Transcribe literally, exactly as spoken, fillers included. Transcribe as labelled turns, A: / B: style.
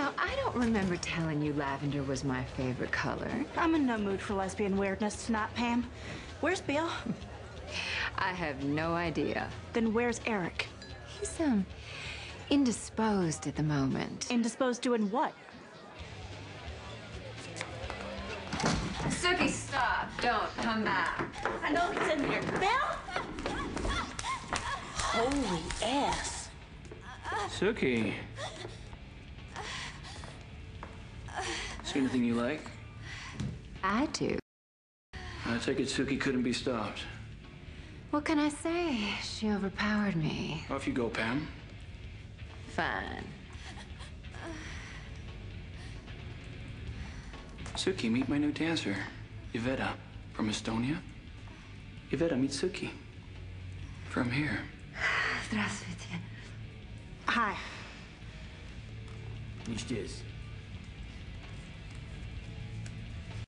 A: Now, I don't remember telling you lavender was my favorite color.
B: I'm in no mood for lesbian weirdness tonight, Pam. Where's Bill?
A: I have no idea.
B: Then where's Eric?
A: He's, um, indisposed at the moment.
B: Indisposed doing what?
A: Sookie, stop. Don't come back.
B: I know he's in there. Bill? Holy ass.
C: Sookie. See anything you like?
A: I do.
C: I take it Sookie couldn't be stopped.
A: What can I say? She overpowered me.
C: Off you go, Pam.
A: Fine.
C: Sookie, meet my new dancer, Iveta, from Estonia. Iveta, meet Sookie. From here.
A: Здравствуйте.
B: Hi.
D: Ништясь.